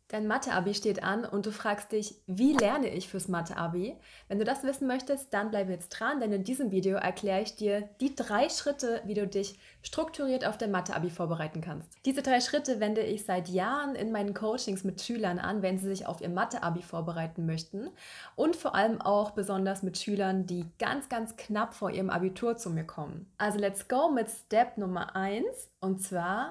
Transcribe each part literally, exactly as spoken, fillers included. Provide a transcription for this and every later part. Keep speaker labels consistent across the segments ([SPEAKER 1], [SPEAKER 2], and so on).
[SPEAKER 1] Dein Mathe-Abi steht an und du fragst dich, wie lerne ich fürs Mathe-Abi? Wenn du das wissen möchtest, dann bleib jetzt dran, denn in diesem Video erkläre ich dir die drei Schritte, wie du dich strukturiert auf dein Mathe-Abi vorbereiten kannst. Diese drei Schritte wende ich seit Jahren in meinen Coachings mit Schülern an, wenn sie sich auf ihr Mathe-Abi vorbereiten möchten und vor allem auch besonders mit Schülern, die ganz, ganz knapp vor ihrem Abitur zu mir kommen. Also let's go mit Step Nummer eins und zwar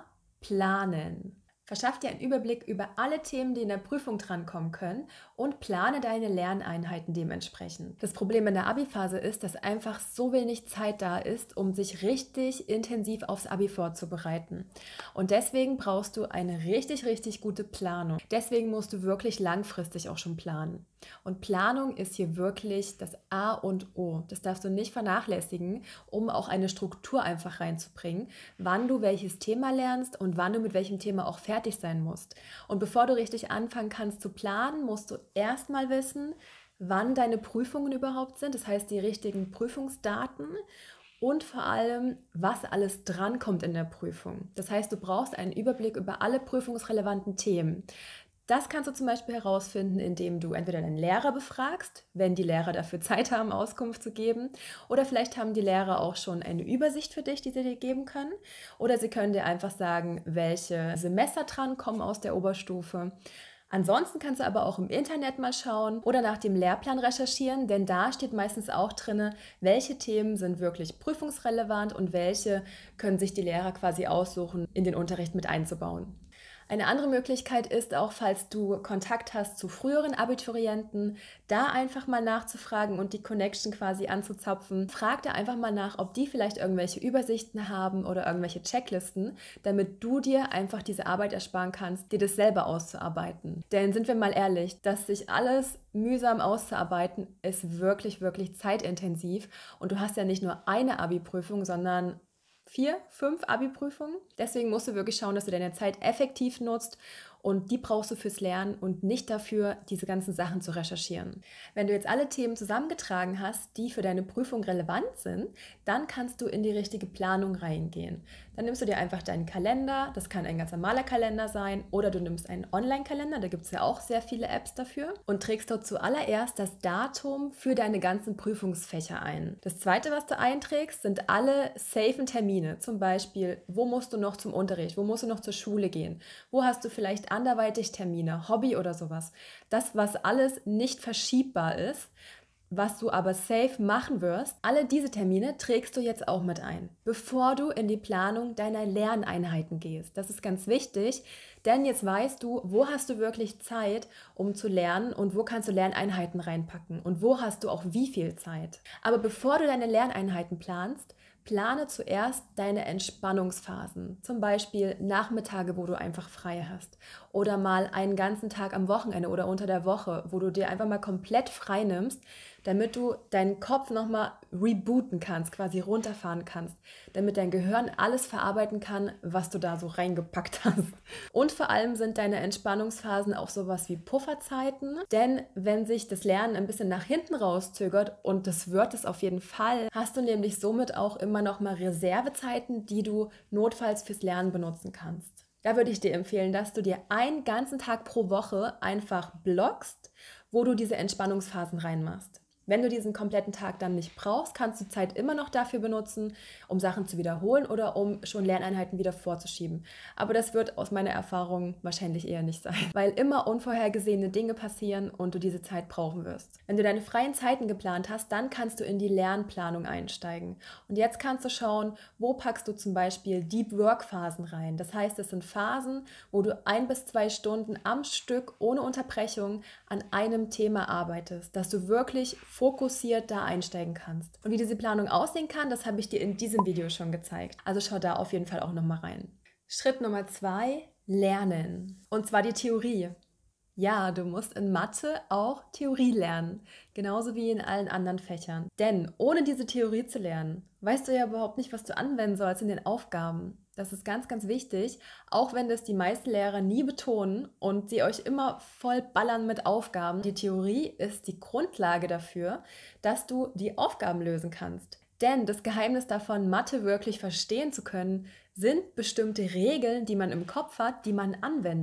[SPEAKER 1] planen. Verschaff dir einen Überblick über alle Themen, die in der Prüfung drankommen können und plane deine Lerneinheiten dementsprechend. Das Problem in der Abi-Phase ist, dass einfach so wenig Zeit da ist, um sich richtig intensiv aufs Abi vorzubereiten. Und deswegen brauchst du eine richtig, richtig gute Planung. Deswegen musst du wirklich langfristig auch schon planen. Und Planung ist hier wirklich das A und O. Das darfst du nicht vernachlässigen, um auch eine Struktur einfach reinzubringen, wann du welches Thema lernst und wann du mit welchem Thema auch fertig sein musst. Und bevor du richtig anfangen kannst zu planen, musst du erstmal wissen, wann deine Prüfungen überhaupt sind, das heißt die richtigen Prüfungsdaten und vor allem, was alles drankommt in der Prüfung. Das heißt, du brauchst einen Überblick über alle prüfungsrelevanten Themen. Das kannst du zum Beispiel herausfinden, indem du entweder deinen Lehrer befragst, wenn die Lehrer dafür Zeit haben, Auskunft zu geben, oder vielleicht haben die Lehrer auch schon eine Übersicht für dich, die sie dir geben können, oder sie können dir einfach sagen, welche Semester drankommen aus der Oberstufe. Ansonsten kannst du aber auch im Internet mal schauen oder nach dem Lehrplan recherchieren, denn da steht meistens auch drin, welche Themen sind wirklich prüfungsrelevant und welche können sich die Lehrer quasi aussuchen, in den Unterricht mit einzubauen. Eine andere Möglichkeit ist auch, falls du Kontakt hast zu früheren Abiturienten, da einfach mal nachzufragen und die Connection quasi anzuzapfen. Frag da einfach mal nach, ob die vielleicht irgendwelche Übersichten haben oder irgendwelche Checklisten, damit du dir einfach diese Arbeit ersparen kannst, dir das selber auszuarbeiten. Denn sind wir mal ehrlich, dass sich alles mühsam auszuarbeiten, ist wirklich, wirklich zeitintensiv und du hast ja nicht nur eine Abi-Prüfung, sondern vier, fünf Abi-Prüfungen. Deswegen musst du wirklich schauen, dass du deine Zeit effektiv nutzt und die brauchst du fürs Lernen und nicht dafür, diese ganzen Sachen zu recherchieren. Wenn du jetzt alle Themen zusammengetragen hast, die für deine Prüfung relevant sind, dann kannst du in die richtige Planung reingehen. Dann nimmst du dir einfach deinen Kalender, das kann ein ganz normaler Kalender sein, oder du nimmst einen Online-Kalender, da gibt es ja auch sehr viele Apps dafür, und trägst dort zuallererst das Datum für deine ganzen Prüfungsfächer ein. Das Zweite, was du einträgst, sind alle safen Termine, zum Beispiel, wo musst du noch zum Unterricht, wo musst du noch zur Schule gehen, wo hast du vielleicht anderweitig Termine, Hobby oder sowas. Das, was alles nicht verschiebbar ist, was du aber safe machen wirst, alle diese Termine trägst du jetzt auch mit ein, bevor du in die Planung deiner Lerneinheiten gehst. Das ist ganz wichtig, denn jetzt weißt du, wo hast du wirklich Zeit, um zu lernen und wo kannst du Lerneinheiten reinpacken und wo hast du auch wie viel Zeit. Aber bevor du deine Lerneinheiten planst, plane zuerst deine Entspannungsphasen, zum Beispiel Nachmittage, wo du einfach frei hast oder mal einen ganzen Tag am Wochenende oder unter der Woche, wo du dir einfach mal komplett frei nimmst, damit du deinen Kopf nochmal rebooten kannst, quasi runterfahren kannst, damit dein Gehirn alles verarbeiten kann, was du da so reingepackt hast. Und vor allem sind deine Entspannungsphasen auch sowas wie Pufferzeiten, denn wenn sich das Lernen ein bisschen nach hinten rauszögert, und das wird es auf jeden Fall, hast du nämlich somit auch immer noch mal Reservezeiten, die du notfalls fürs Lernen benutzen kannst. Da würde ich dir empfehlen, dass du dir einen ganzen Tag pro Woche einfach blockst, wo du diese Entspannungsphasen reinmachst. Wenn du diesen kompletten Tag dann nicht brauchst, kannst du Zeit immer noch dafür benutzen, um Sachen zu wiederholen oder um schon Lerneinheiten wieder vorzuschieben. Aber das wird aus meiner Erfahrung wahrscheinlich eher nicht sein, weil immer unvorhergesehene Dinge passieren und du diese Zeit brauchen wirst. Wenn du deine freien Zeiten geplant hast, dann kannst du in die Lernplanung einsteigen. Und jetzt kannst du schauen, wo packst du zum Beispiel Deep Work Phasen rein. Das heißt, es sind Phasen, wo du ein bis zwei Stunden am Stück ohne Unterbrechung an einem Thema arbeitest, dass du wirklich fokussiert da einsteigen kannst. Und wie diese Planung aussehen kann, das habe ich dir in diesem Video schon gezeigt. Also schau da auf jeden Fall auch nochmal rein. Schritt Nummer zwei, lernen. Und zwar die Theorie. Ja, du musst in Mathe auch Theorie lernen, genauso wie in allen anderen Fächern. Denn ohne diese Theorie zu lernen, weißt du ja überhaupt nicht, was du anwenden sollst in den Aufgaben. Das ist ganz, ganz wichtig, auch wenn das die meisten Lehrer nie betonen und sie euch immer voll ballern mit Aufgaben. Die Theorie ist die Grundlage dafür, dass du die Aufgaben lösen kannst. Denn das Geheimnis davon, Mathe wirklich verstehen zu können, sind bestimmte Regeln, die man im Kopf hat, die man anwendet.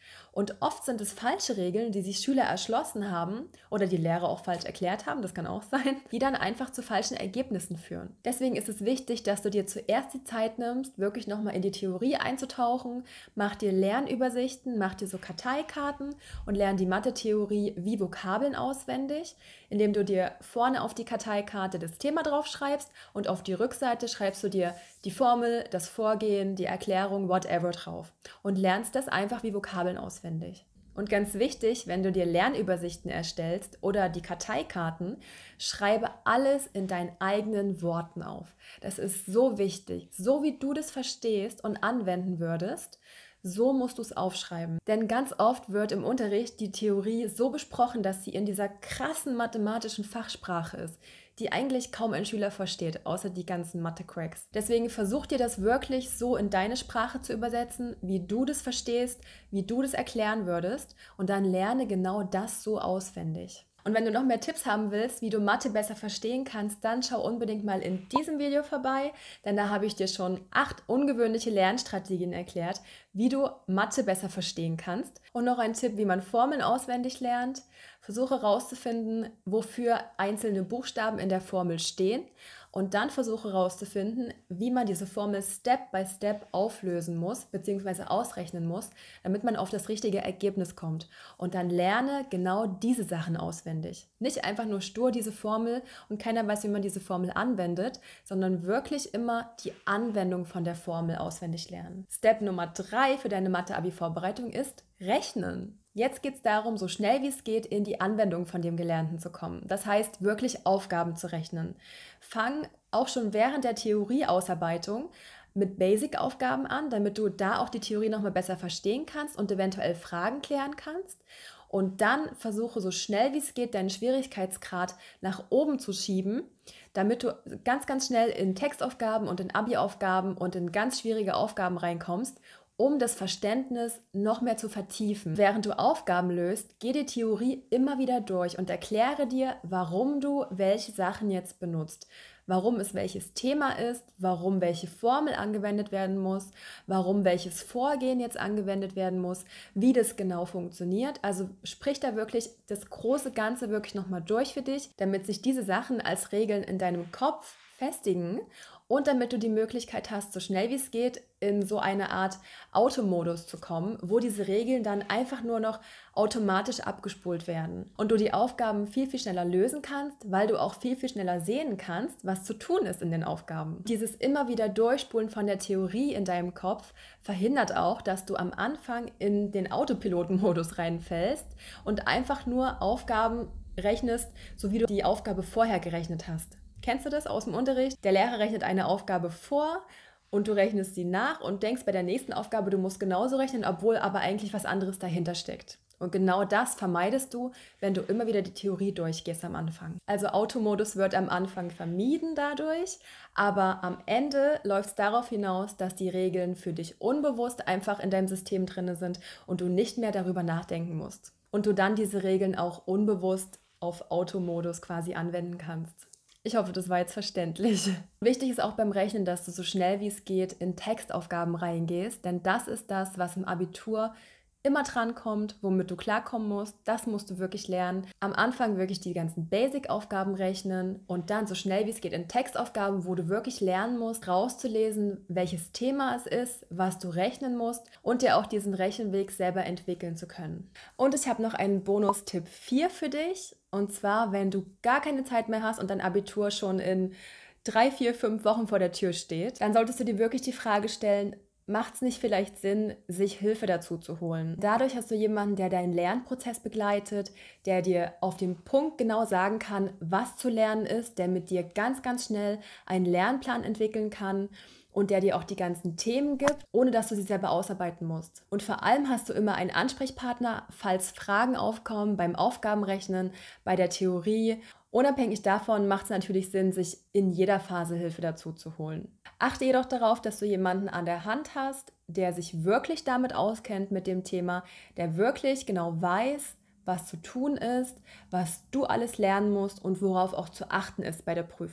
[SPEAKER 1] Und oft sind es falsche Regeln, die sich Schüler erschlossen haben oder die Lehrer auch falsch erklärt haben, das kann auch sein, die dann einfach zu falschen Ergebnissen führen. Deswegen ist es wichtig, dass du dir zuerst die Zeit nimmst, wirklich nochmal in die Theorie einzutauchen, mach dir Lernübersichten, mach dir so Karteikarten und lern die Mathe-Theorie wie Vokabeln auswendig, indem du dir vorne auf die Karteikarte das Thema draufschreibst und auf die Rückseite schreibst du dir die Formel, das Vorgehen, die Erklärung, whatever drauf und lernst das einfach wie Vokabeln auswendig. Und ganz wichtig, wenn du dir Lernübersichten erstellst oder die Karteikarten, schreibe alles in deinen eigenen Worten auf. Das ist so wichtig. So wie du das verstehst und anwenden würdest, so musst du es aufschreiben. Denn ganz oft wird im Unterricht die Theorie so besprochen, dass sie in dieser krassen mathematischen Fachsprache ist, die eigentlich kaum ein Schüler versteht, außer die ganzen Mathe-Cracks. Deswegen versuch dir das wirklich so in deine Sprache zu übersetzen, wie du das verstehst, wie du das erklären würdest und dann lerne genau das so auswendig. Und wenn du noch mehr Tipps haben willst, wie du Mathe besser verstehen kannst, dann schau unbedingt mal in diesem Video vorbei, denn da habe ich dir schon acht ungewöhnliche Lernstrategien erklärt, wie du Mathe besser verstehen kannst. Und noch ein Tipp, wie man Formeln auswendig lernt. Versuche herauszufinden, wofür einzelne Buchstaben in der Formel stehen und dann versuche herauszufinden, wie man diese Formel Step by Step auflösen muss bzw. ausrechnen muss, damit man auf das richtige Ergebnis kommt. Und dann lerne genau diese Sachen auswendig. Nicht einfach nur stur diese Formel und keiner weiß, wie man diese Formel anwendet, sondern wirklich immer die Anwendung von der Formel auswendig lernen. Step Nummer drei für deine Mathe-Abi-Vorbereitung ist Rechnen. Jetzt geht es darum, so schnell wie es geht, in die Anwendung von dem Gelernten zu kommen. Das heißt, wirklich Aufgaben zu rechnen. Fang auch schon während der Theorieausarbeitung mit Basic-Aufgaben an, damit du da auch die Theorie nochmal besser verstehen kannst und eventuell Fragen klären kannst. Und dann versuche so schnell wie es geht, deinen Schwierigkeitsgrad nach oben zu schieben, damit du ganz, ganz schnell in Textaufgaben und in Abi-Aufgaben und in ganz schwierige Aufgaben reinkommst, um das Verständnis noch mehr zu vertiefen. Während du Aufgaben löst, geh die Theorie immer wieder durch und erkläre dir, warum du welche Sachen jetzt benutzt. Warum es welches Thema ist, warum welche Formel angewendet werden muss, warum welches Vorgehen jetzt angewendet werden muss, wie das genau funktioniert. Also sprich da wirklich das große Ganze wirklich nochmal durch für dich, damit sich diese Sachen als Regeln in deinem Kopf festigen und damit du die Möglichkeit hast, so schnell wie es geht, in so eine Art Automodus zu kommen, wo diese Regeln dann einfach nur noch automatisch abgespult werden und du die Aufgaben viel, viel schneller lösen kannst, weil du auch viel, viel schneller sehen kannst, was zu tun ist in den Aufgaben. Dieses immer wieder Durchspulen von der Theorie in deinem Kopf verhindert auch, dass du am Anfang in den Autopilotenmodus reinfällst und einfach nur Aufgaben rechnest, so wie du die Aufgabe vorher gerechnet hast. Kennst du das aus dem Unterricht? Der Lehrer rechnet eine Aufgabe vor und du rechnest sie nach und denkst bei der nächsten Aufgabe, du musst genauso rechnen, obwohl aber eigentlich was anderes dahinter steckt. Und genau das vermeidest du, wenn du immer wieder die Theorie durchgehst am Anfang. Also Automodus wird am Anfang vermieden dadurch, aber am Ende läuft es darauf hinaus, dass die Regeln für dich unbewusst einfach in deinem System drin sind und du nicht mehr darüber nachdenken musst. Und du dann diese Regeln auch unbewusst auf Automodus quasi anwenden kannst. Ich hoffe, das war jetzt verständlich. Wichtig ist auch beim Rechnen, dass du so schnell wie es geht in Textaufgaben reingehst, denn das ist das, was im Abitur immer drankommt, womit du klarkommen musst. Das musst du wirklich lernen. Am Anfang wirklich die ganzen Basic-Aufgaben rechnen und dann so schnell wie es geht in Textaufgaben, wo du wirklich lernen musst, rauszulesen, welches Thema es ist, was du rechnen musst und dir auch diesen Rechenweg selber entwickeln zu können. Und ich habe noch einen Bonus-Tipp vier für dich. Und zwar, wenn du gar keine Zeit mehr hast und dein Abitur schon in drei, vier, fünf Wochen vor der Tür steht, dann solltest du dir wirklich die Frage stellen, macht es nicht vielleicht Sinn, sich Hilfe dazu zu holen? Dadurch hast du jemanden, der deinen Lernprozess begleitet, der dir auf den Punkt genau sagen kann, was zu lernen ist, der mit dir ganz, ganz schnell einen Lernplan entwickeln kann und der dir auch die ganzen Themen gibt, ohne dass du sie selber ausarbeiten musst. Und vor allem hast du immer einen Ansprechpartner, falls Fragen aufkommen beim Aufgabenrechnen, bei der Theorie. Unabhängig davon macht es natürlich Sinn, sich in jeder Phase Hilfe dazu zu holen. Achte jedoch darauf, dass du jemanden an der Hand hast, der sich wirklich damit auskennt mit dem Thema, der wirklich genau weiß, was zu tun ist, was du alles lernen musst und worauf auch zu achten ist bei der Prüfung.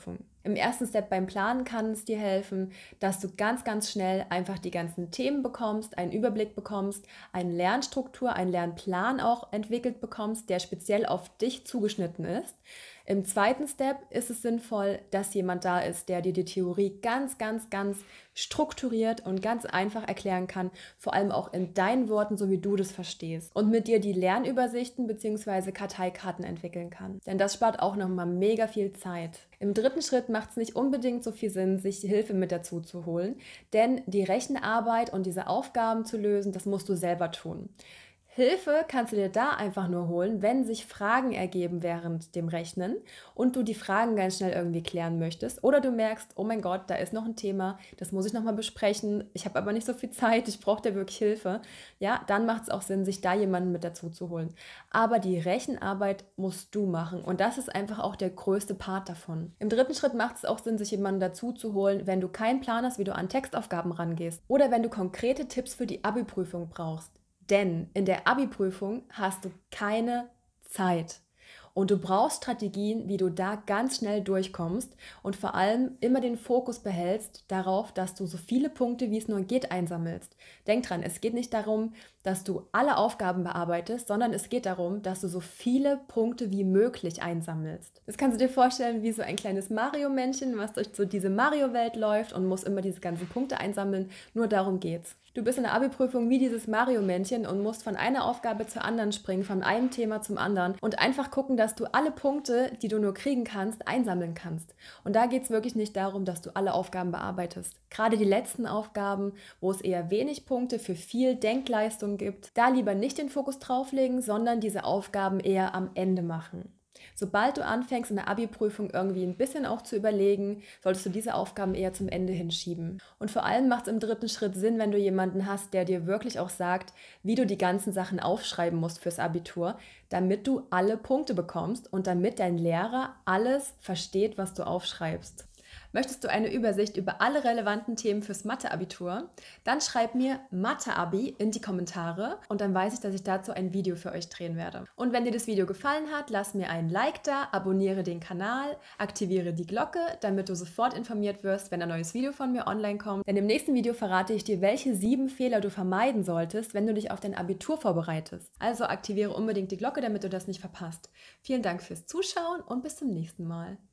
[SPEAKER 1] Im ersten Step beim Planen kann es dir helfen, dass du ganz, ganz schnell einfach die ganzen Themen bekommst, einen Überblick bekommst, eine Lernstruktur, einen Lernplan auch entwickelt bekommst, der speziell auf dich zugeschnitten ist. Im zweiten Step ist es sinnvoll, dass jemand da ist, der dir die Theorie ganz, ganz, ganz strukturiert und ganz einfach erklären kann, vor allem auch in deinen Worten, so wie du das verstehst, und mit dir die Lernübersichten bzw. Karteikarten entwickeln kann. Denn das spart auch nochmal mega viel Zeit. Im dritten Schritt macht es nicht unbedingt so viel Sinn, sich Hilfe mit dazu zu holen, denn die Rechenarbeit und diese Aufgaben zu lösen, das musst du selber tun. Hilfe kannst du dir da einfach nur holen, wenn sich Fragen ergeben während dem Rechnen und du die Fragen ganz schnell irgendwie klären möchtest oder du merkst, oh mein Gott, da ist noch ein Thema, das muss ich nochmal besprechen, ich habe aber nicht so viel Zeit, ich brauche da wirklich Hilfe. Ja, dann macht es auch Sinn, sich da jemanden mit dazu zu holen. Aber die Rechenarbeit musst du machen und das ist einfach auch der größte Part davon. Im dritten Schritt macht es auch Sinn, sich jemanden dazu zu holen, wenn du keinen Plan hast, wie du an Textaufgaben rangehst oder wenn du konkrete Tipps für die Abi-Prüfung brauchst. Denn in der Abi-Prüfung hast du keine Zeit. Und du brauchst Strategien, wie du da ganz schnell durchkommst und vor allem immer den Fokus behältst darauf, dass du so viele Punkte, wie es nur geht, einsammelst. Denk dran, es geht nicht darum, dass du alle Aufgaben bearbeitest, sondern es geht darum, dass du so viele Punkte wie möglich einsammelst. Das kannst du dir vorstellen wie so ein kleines Mario-Männchen, was durch so diese Mario-Welt läuft und muss immer diese ganzen Punkte einsammeln. Nur darum geht's. Du bist in der Abi-Prüfung wie dieses Mario-Männchen und musst von einer Aufgabe zur anderen springen, von einem Thema zum anderen und einfach gucken, dass du alle Punkte, die du nur kriegen kannst, einsammeln kannst. Und da geht es wirklich nicht darum, dass du alle Aufgaben bearbeitest. Gerade die letzten Aufgaben, wo es eher wenig Punkte für viel Denkleistung gibt, da lieber nicht den Fokus drauflegen, sondern diese Aufgaben eher am Ende machen. Sobald du anfängst, in der Abi-Prüfung irgendwie ein bisschen auch zu überlegen, solltest du diese Aufgaben eher zum Ende hinschieben. Und vor allem macht es im dritten Schritt Sinn, wenn du jemanden hast, der dir wirklich auch sagt, wie du die ganzen Sachen aufschreiben musst fürs Abitur, damit du alle Punkte bekommst und damit dein Lehrer alles versteht, was du aufschreibst. Möchtest du eine Übersicht über alle relevanten Themen fürs Mathe-Abitur? Dann schreib mir Mathe-Abi in die Kommentare und dann weiß ich, dass ich dazu ein Video für euch drehen werde. Und wenn dir das Video gefallen hat, lass mir ein Like da, abonniere den Kanal, aktiviere die Glocke, damit du sofort informiert wirst, wenn ein neues Video von mir online kommt. Denn im nächsten Video verrate ich dir, welche sieben Fehler du vermeiden solltest, wenn du dich auf dein Abitur vorbereitest. Also aktiviere unbedingt die Glocke, damit du das nicht verpasst. Vielen Dank fürs Zuschauen und bis zum nächsten Mal.